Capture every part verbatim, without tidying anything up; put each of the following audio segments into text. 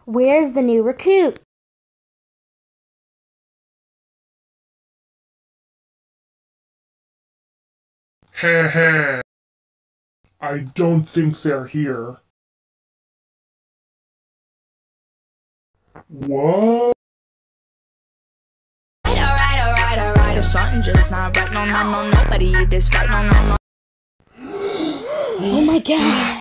Where's the new recruit? Heh heh. I don't think they're here. What? Alright, alright, alright. If something just not right, no, no, no, nobody eat this fight, no, no, no. Oh my god.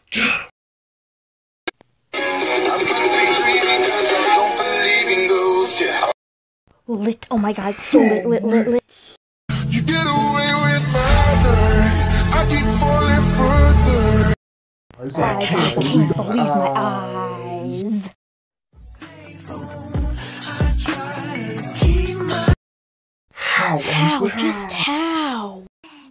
Lit, oh my god, so lit, lit, lit, lit. You get away with murder. I keep falling further. Eyes, I can't believe my eyes. How? How? Just how?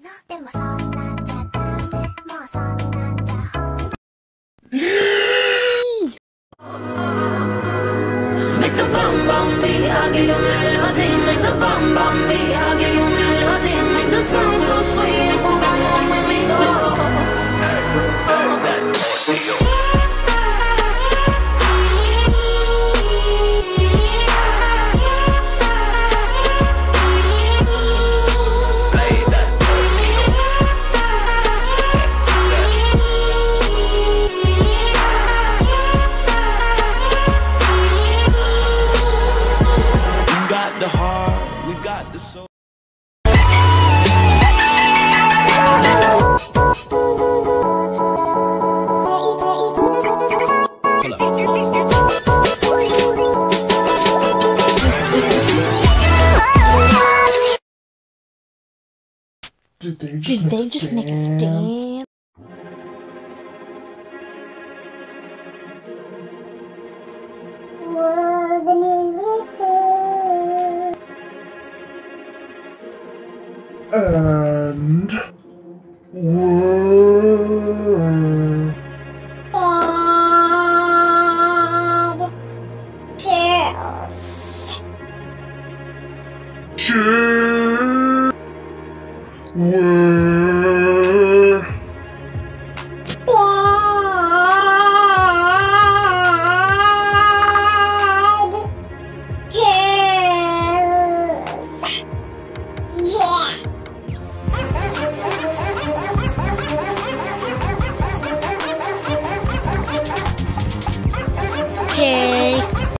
Make the bum bum beat, I'll give you melody. Make the bum bum beat, I'll give you melody. Make the song so sweet, and go come on with me, the heart, we got the soul. Did they just, Did make, they a just dance? make us dance? And were Cheers. Cheers. Were